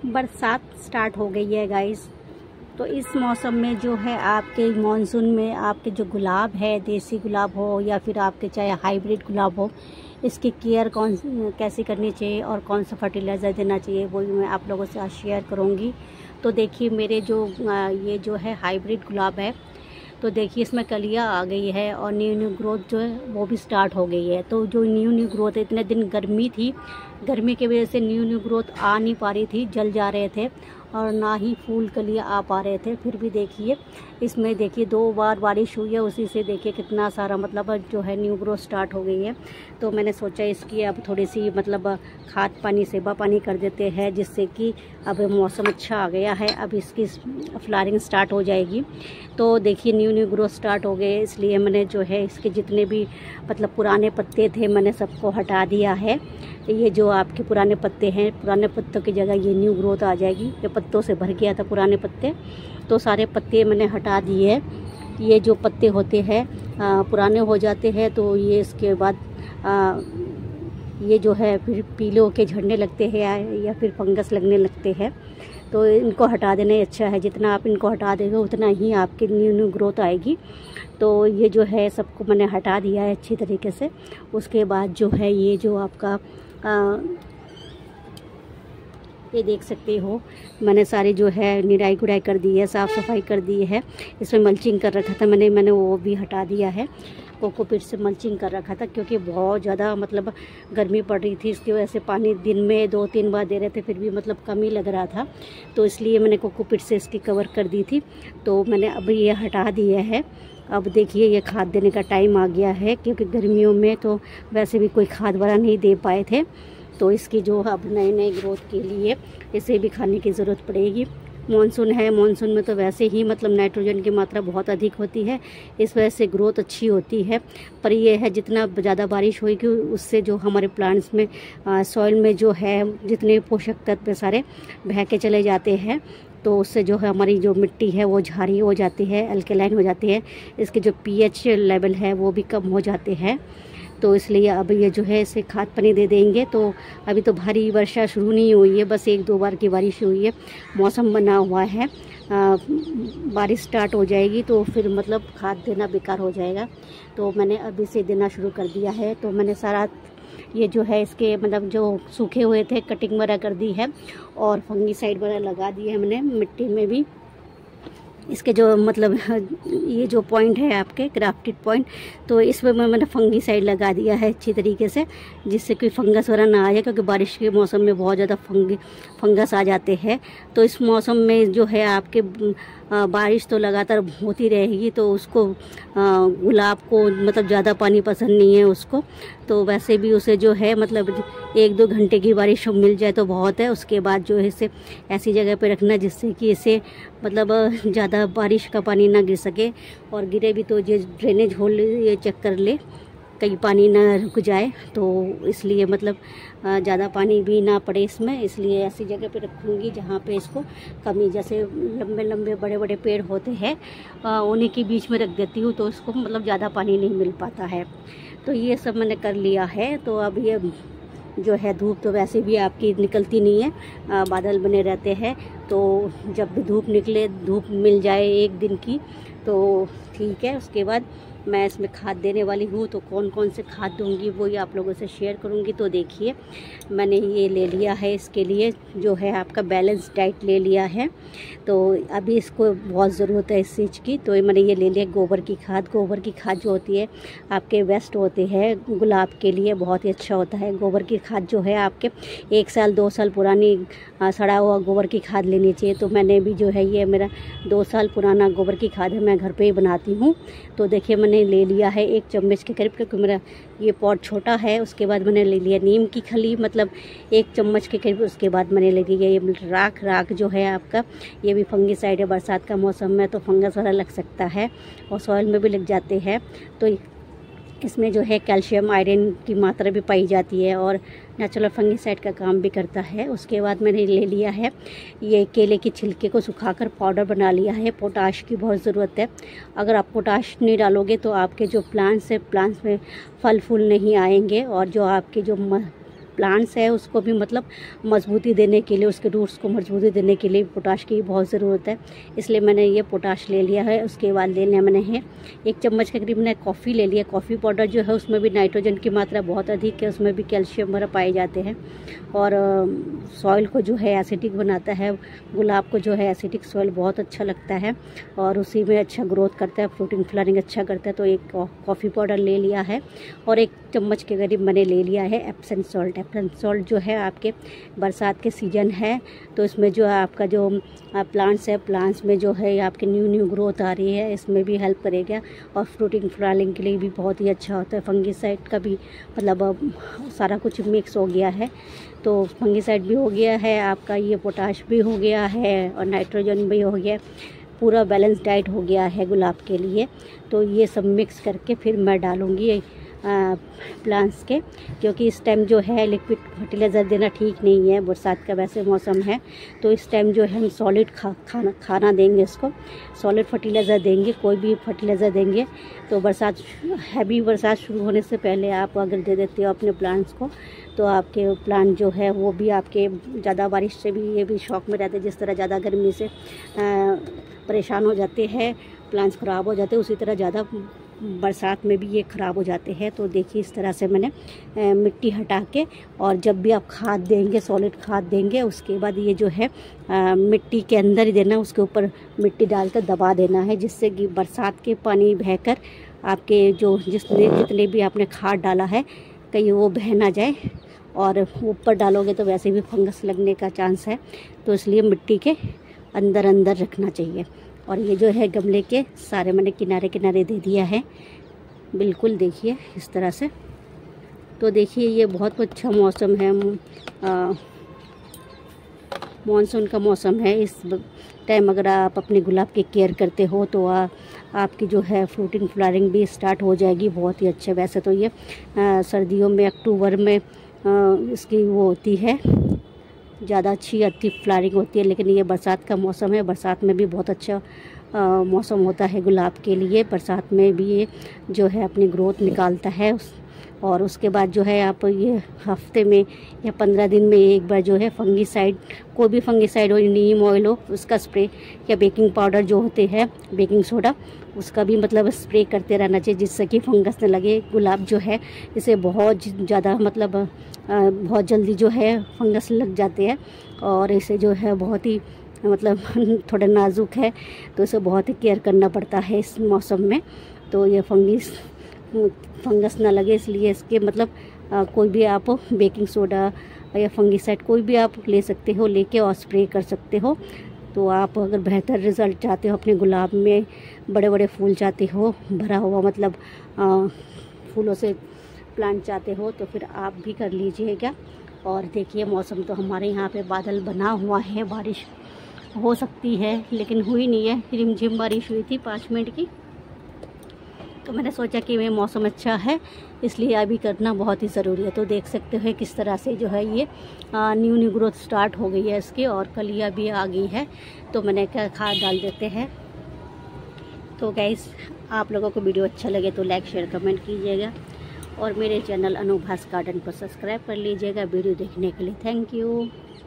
बरसात स्टार्ट हो गई है गाइस। तो इस मौसम में जो है आपके मानसून में आपके जो गुलाब है, देसी गुलाब हो या फिर आपके चाहे हाइब्रिड गुलाब हो, इसकी केयर कैसे करनी चाहिए और कौन सा फर्टिलाइज़र देना चाहिए वो भी मैं आप लोगों से आज शेयर करूँगी। तो देखिए मेरे जो ये जो है हाइब्रिड गुलाब है, तो देखिए इसमें कलियाँ आ गई है और न्यू ग्रोथ जो है वो भी स्टार्ट हो गई है। तो जो न्यू ग्रोथ है, इतने दिन गर्मी थी, गर्मी की वजह से न्यू ग्रोथ आ नहीं पा रही थी, जल जा रहे थे और ना ही फूल कलियाँ आ पा रहे थे। फिर भी देखिए इसमें देखिए 2 बार बारिश हुई है, उसी से देखिए कितना सारा मतलब जो है न्यू ग्रोथ स्टार्ट हो गई है। तो मैंने सोचा इसकी अब थोड़ी सी मतलब खाद पानी सेवा पानी कर देते हैं, जिससे कि अब मौसम अच्छा आ गया है, अब इसकी फ्लावरिंग स्टार्ट हो जाएगी। तो देखिए न्यू ग्रोथ स्टार्ट हो गए, इसलिए मैंने जो है इसके जितने भी मतलब पुराने पत्ते थे मैंने सबको हटा दिया है। ये जो आपके पुराने पत्ते हैं, पुराने पत्तों की जगह ये न्यू ग्रोथ आ जाएगी। ये पत्तों से भर गया था पुराने पत्ते, तो सारे पत्ते मैंने हटा दिए। ये जो पत्ते होते हैं पुराने हो जाते हैं, तो ये इसके बाद ये जो है फिर पीले होके झड़ने लगते हैं या फिर फंगस लगने लगते हैं। तो इनको हटा देना ही अच्छा है, जितना आप इनको हटा देंगे उतना ही आपकी न्यू ग्रोथ आएगी। तो ये जो है सबको मैंने हटा दिया है अच्छी तरीके से। उसके बाद जो है ये जो आपका ये देख सकते हो मैंने सारी जो है निराई गुड़ाई कर दी है, साफ़ सफाई कर दी है। इसमें मल्चिंग कर रखा था मैंने वो भी हटा दिया है। कोकोपीट से मल्चिंग कर रखा था क्योंकि बहुत ज़्यादा मतलब गर्मी पड़ रही थी, इसकी वजह से पानी दिन में 2-3 बार दे रहे थे, फिर भी मतलब कम ही लग रहा था। तो इसलिए मैंने कोकोपीट से इसकी कवर कर दी थी। तो मैंने अब ये हटा दिया है। अब देखिए ये खाद देने का टाइम आ गया है, क्योंकि गर्मियों में तो वैसे भी कोई खाद वगैरह नहीं दे पाए थे। तो इसकी जो अब नए ग्रोथ के लिए इसे भी खाने की ज़रूरत पड़ेगी। मानसून है, मानसून में तो वैसे ही मतलब नाइट्रोजन की मात्रा बहुत अधिक होती है, इस वजह से ग्रोथ अच्छी होती है। पर ये है जितना ज़्यादा बारिश होगी उससे जो हमारे प्लांट्स में सॉइल में जो है जितने पोषक तत्व सारे बह के चले जाते हैं, तो उससे जो है हमारी जो मिट्टी है वो क्षारीय हो जाती है, अल्कलाइन हो जाती है। इसके जो pH लेवल है वो भी कम हो जाते हैं। तो इसलिए अब ये जो है इसे खाद पानी दे देंगे। तो अभी तो भारी वर्षा शुरू नहीं हुई है, बस 1-2 बार की बारिश हुई है, मौसम बना हुआ है। बारिश स्टार्ट हो जाएगी तो फिर मतलब खाद देना बेकार हो जाएगा। तो मैंने अभी से देना शुरू कर दिया है। तो मैंने सारा ये जो है इसके मतलब जो सूखे हुए थे कटिंग वगैरह कर दी है और फंगीसाइड वगैरह लगा दिए है मैंने मिट्टी में भी। इसके जो मतलब ये जो पॉइंट है आपके ग्राफ्टेड पॉइंट, तो इसमें मैंने फंगीसाइड लगा दिया है अच्छी तरीके से, जिससे कोई फंगस वगैरह ना आ जाए, क्योंकि बारिश के मौसम में बहुत ज़्यादा फंगस आ जाते हैं। तो इस मौसम में जो है आपके बारिश तो लगातार होती रहेगी, तो उसको गुलाब को मतलब ज़्यादा पानी पसंद नहीं है उसको। तो वैसे भी उसे जो है मतलब 1-2 घंटे की बारिश मिल जाए तो बहुत है। उसके बाद जो है इसे ऐसी जगह पे रखना जिससे कि इसे मतलब ज़्यादा बारिश का पानी ना गिर सके, और गिरे भी तो ये ड्रेनेज होल ये चेक कर ले कहीं पानी ना रुक जाए। तो इसलिए मतलब ज़्यादा पानी भी ना पड़े इसमें, इसलिए ऐसी जगह पे रखूँगी जहाँ पे इसको कमी, जैसे लंबे लंबे बड़े बड़े पेड़ होते हैं उन्हीं के बीच में रख देती हूँ, तो इसको मतलब ज़्यादा पानी नहीं मिल पाता है। तो ये सब मैंने कर लिया है। तो अब ये जो है धूप तो वैसे भी आपकी निकलती नहीं है, बादल बने रहते हैं। तो जब भी धूप निकले, धूप मिल जाए 1 दिन की तो ठीक है। उसके बाद मैं इसमें खाद देने वाली हूँ। तो कौन कौन से खाद दूँगी वो ये आप लोगों से शेयर करूँगी। तो देखिए मैंने ये ले लिया है, इसके लिए जो है आपका बैलेंस डाइट ले लिया है। तो अभी इसको बहुत ज़रूरत है इस चीज़ की। तो मैंने ये ले लिया गोबर की खाद। गोबर की खाद जो होती है आपके वेस्ट होते हैं गुलाब के लिए बहुत ही अच्छा होता है। गोबर की खाद जो है आपके 1 साल 2 साल पुरानी सड़ा हुआ गोबर की खाद लेनी चाहिए। तो मैंने भी जो है ये मेरा 2 साल पुराना गोबर की खाद है, मैं घर पे ही बनाती हूँ। तो देखिए मैंने ले लिया है 1 चम्मच के करीब, क्योंकि मेरा ये पॉट छोटा है। उसके बाद मैंने ले लिया नीम की खली मतलब 1 चम्मच के करीब। उसके बाद मैंने ले लिया ये राख जो है आपका, ये भी फंगीसाइड है। बरसात का मौसम में तो फंगस वाला लग सकता है और सॉइल में भी लग जाते हैं। तो इसमें जो है कैल्शियम आयरन की मात्रा भी पाई जाती है और नेचुरल फंगीसाइड का काम भी करता है। उसके बाद मैंने ले लिया है ये केले की छिलके को सुखाकर पाउडर बना लिया है। पोटाश की बहुत ज़रूरत है, अगर आप पोटाश नहीं डालोगे तो आपके जो प्लांट्स है प्लांट्स में फल फूल नहीं आएंगे और जो आपके जो प्लांट्स है उसको भी मतलब मजबूती देने के लिए, उसके रूट्स को मजबूती देने के लिए पोटाश की बहुत ज़रूरत है, इसलिए मैंने ये पोटाश ले लिया है। उसके बाद ले लिया मैंने है 1 चम्मच के करीब मैंने कॉफ़ी ले लिया। कॉफ़ी पाउडर जो है उसमें भी नाइट्रोजन की मात्रा बहुत अधिक है, उसमें भी कैल्शियम वगैरह पाए जाते हैं और सॉइल को जो है एसिडिक बनाता है। गुलाब को जो है एसिडिक सॉइल बहुत अच्छा लगता है और उसी में अच्छा ग्रोथ करता है, फ्रूटिंग फ्लावरिंग अच्छा करता है। तो एक कॉफ़ी पाउडर ले लिया है और 1 चम्मच के करीब मैंने ले लिया है एप्सम सॉल्ट। एप्सम सॉल्ट जो है आपके बरसात के सीजन है तो इसमें जो है आपका जो प्लांट्स है, प्लांट्स में जो है आपके न्यू ग्रोथ आ रही है, इसमें भी हेल्प करेगा और फ्रूटिंग फ्लावरिंग के लिए भी बहुत ही अच्छा होता है। फंगीसाइड का भी मतलब सारा कुछ मिक्स हो गया है, तो फंगीसाइड भी हो गया है आपका, ये पोटाश भी हो गया है और नाइट्रोजन भी हो गया, पूरा बैलेंस डाइट हो गया है गुलाब के लिए। तो ये सब मिक्स करके फिर मैं डालूँगी प्लांट्स के, क्योंकि इस टाइम जो है लिक्विड फर्टिलाइज़र देना ठीक नहीं है, बरसात का वैसे मौसम है तो इस टाइम जो है हम सॉलिड खाना देंगे, इसको सॉलिड फर्टिलाइज़र देंगे, कोई भी फर्टिलाइज़र देंगे। तो बरसात हैवी बरसात शुरू होने से पहले आप अगर दे देते हो अपने प्लांट्स को तो आपके प्लांट जो है वो भी आपके ज़्यादा बारिश से भी ये भी शौक में रहते हैं। जिस तरह ज़्यादा गर्मी से परेशान हो जाते हैं, प्लांट्स ख़राब हो जाते हैं, उसी तरह ज़्यादा बरसात में भी ये ख़राब हो जाते हैं। तो देखिए इस तरह से मैंने मिट्टी हटा के, और जब भी आप खाद देंगे सॉलिड खाद देंगे उसके बाद ये जो है मिट्टी के अंदर ही देना, उसके ऊपर मिट्टी डालकर दबा देना है, जिससे कि बरसात के पानी बहकर आपके जो जितने भी आपने खाद डाला है कहीं वो बह ना जाए, और ऊपर डालोगे तो वैसे भी फंगस लगने का चांस है, तो इसलिए मिट्टी के अंदर अंदर रखना चाहिए। और ये जो है गमले के सारे मैंने किनारे किनारे दे दिया है, बिल्कुल देखिए इस तरह से। तो देखिए ये बहुत अच्छा मौसम है, मानसून का मौसम है। इस टाइम अगर आप अपने गुलाब की केयर करते हो तो आपकी जो है फ्रूटिंग फ्लावरिंग भी स्टार्ट हो जाएगी बहुत ही अच्छे। वैसे तो ये सर्दियों में अक्टूबर में इसकी वो होती है, ज़्यादा अच्छी फ्लावरिंग होती है, लेकिन ये बरसात का मौसम है, बरसात में भी बहुत अच्छा मौसम होता है गुलाब के लिए। बरसात में भी ये जो है अपनी ग्रोथ निकालता है और उसके बाद जो है आप ये हफ्ते में या 15 दिन में एक बार जो है फंगीसाइड, कोई भी फंगीसाइड हो, नीम ऑयल हो उसका स्प्रे, या बेकिंग पाउडर जो होते हैं बेकिंग सोडा उसका भी मतलब स्प्रे करते रहना चाहिए, जिससे कि फंगस न लगे। गुलाब जो है इसे बहुत ज़्यादा मतलब बहुत जल्दी जो है फंगस लग जाते हैं और इसे जो है बहुत ही मतलब थोड़ा नाजुक है, तो इसे बहुत ही केयर करना पड़ता है इस मौसम में। तो ये फंगस ना लगे इसलिए इसके मतलब कोई भी आप बेकिंग सोडा या फंगीसाइड कोई भी आप ले सकते हो, लेके और स्प्रे कर सकते हो। तो आप अगर बेहतर रिज़ल्ट चाहते हो अपने गुलाब में, बड़े बड़े फूल चाहते हो, भरा हुआ मतलब फूलों से प्लांट चाहते हो, तो फिर आप भी कर लीजिएगा। और देखिए मौसम तो हमारे यहाँ पे बादल बना हुआ है, बारिश हो सकती है लेकिन हुई नहीं है, रिमझिम बारिश हुई थी 5 मिनट की। तो मैंने सोचा कि मैं मौसम अच्छा है इसलिए अभी करना बहुत ही ज़रूरी है। तो देख सकते हो किस तरह से जो है ये न्यू ग्रोथ स्टार्ट हो गई है इसकी, और कलियाँ भी आ गई है। तो मैंने क्या खाद डाल देते हैं। तो गाइस आप लोगों को वीडियो अच्छा लगे तो लाइक शेयर कमेंट कीजिएगा और मेरे चैनल अनुभा गार्डन को सब्सक्राइब कर लीजिएगा। वीडियो देखने के लिए थैंक यू।